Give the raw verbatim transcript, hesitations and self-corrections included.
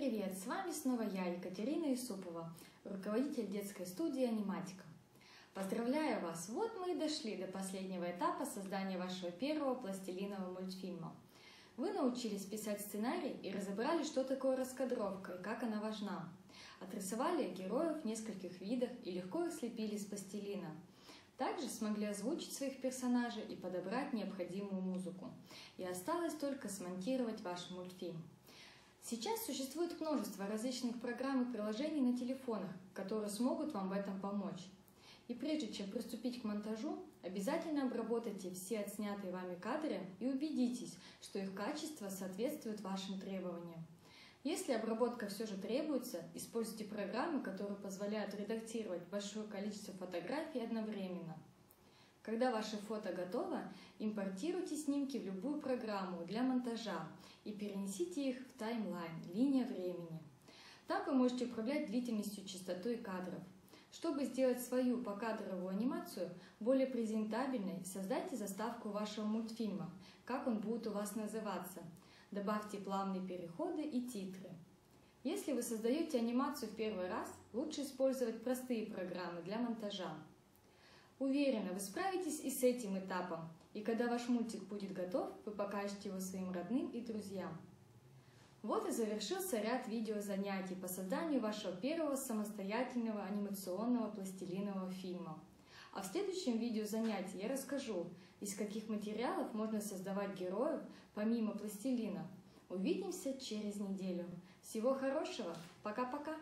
привет! С вами снова я, Екатерина Юсупова, руководитель детской студии «Аниматика». Поздравляю вас! Вот мы и дошли до последнего этапа создания вашего первого пластилинового мультфильма. Вы научились писать сценарий и разобрали, что такое раскадровка и как она важна. Отрисовали героев в нескольких видах и легко их слепили из пластилина. Также смогли озвучить своих персонажей и подобрать необходимую музыку. И осталось только смонтировать ваш мультфильм. Сейчас существует множество различных программ и приложений на телефонах, которые смогут вам в этом помочь. И прежде чем приступить к монтажу, обязательно обработайте все отснятые вами кадры и убедитесь, что их качество соответствует вашим требованиям. Если обработка все же требуется, используйте программы, которые позволяют редактировать большое количество фотографий одновременно. Когда ваше фото готово, импортируйте снимки в любую программу для монтажа и перенесите их в таймлайн, линия времени. Там вы можете управлять длительностью, частотой кадров. Чтобы сделать свою покадровую анимацию более презентабельной, создайте заставку вашего мультфильма, как он будет у вас называться. Добавьте плавные переходы и титры. Если вы создаете анимацию в первый раз, лучше использовать простые программы для монтажа. Уверена, вы справитесь и с этим этапом, и когда ваш мультик будет готов, вы покажете его своим родным и друзьям. Вот и завершился ряд видеозанятий по созданию вашего первого самостоятельного анимационного пластилинового фильма. А в следующем видеозанятии я расскажу, из каких материалов можно создавать героев помимо пластилина. Увидимся через неделю. Всего хорошего! Пока-пока!